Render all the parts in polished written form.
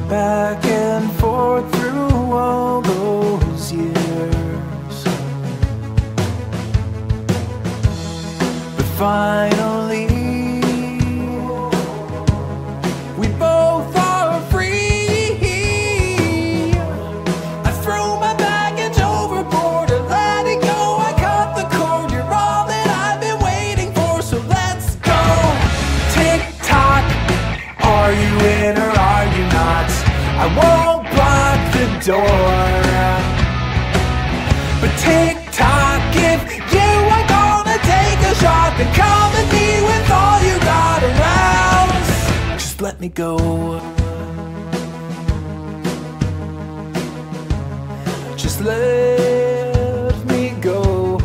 back and forth through all those years. But finally, we both are free. I throw my baggage overboard and let it go. I cut the cord, you're all that I've been waiting for. So let's go. Tick tock, are you in or are you not? I won't block the door. But tick tock, if you are gonna take a shot, then come at me with all you got around. Just let me go. Just let me go.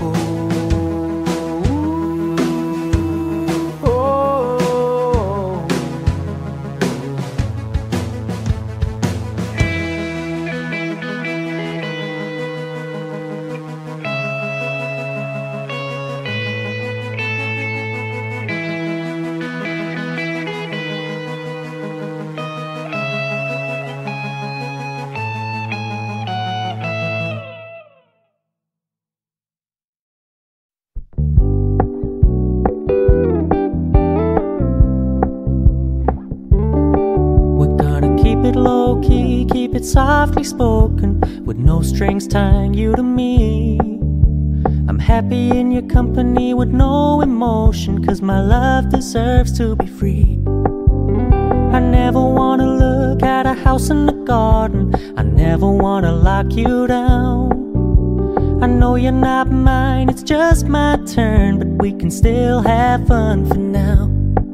Low-key, keep it softly spoken, with no strings tying you to me. I'm happy in your company with no emotion, 'cause my love deserves to be free. I never wanna look at a house in the garden, I never wanna lock you down. I know you're not mine, it's just my turn, but we can still have fun for now.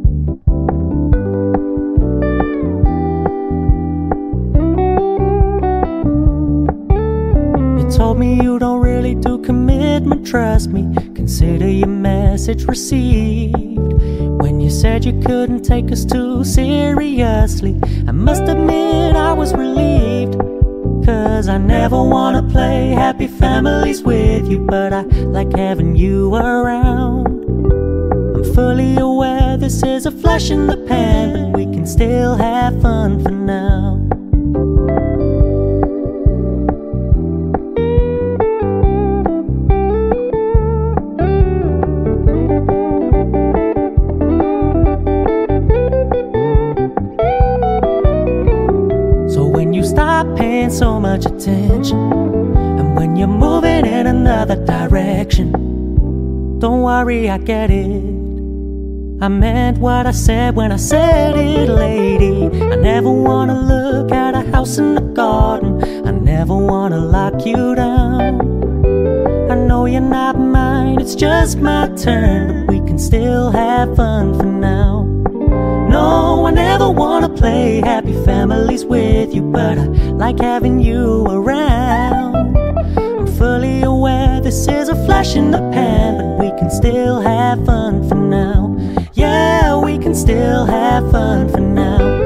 Told me you don't really do commitment, trust me, consider your message received. When you said you couldn't take us too seriously, I must admit I was relieved. 'Cause I never wanna play happy families with you, but I like having you around. I'm fully aware this is a flash in the pan, but we can still have fun for now. Stop paying so much attention, and when you're moving in another direction, don't worry, I get it. I meant what I said when I said it, lady. I never wanna look at a house in the garden, I never wanna lock you down. I know you're not mine, it's just my turn, but we can still have fun for now. No, I never wanna play happy families with you, but I like having you around. I'm fully aware this is a flash in the pan, but we can still have fun for now. Yeah, we can still have fun for now.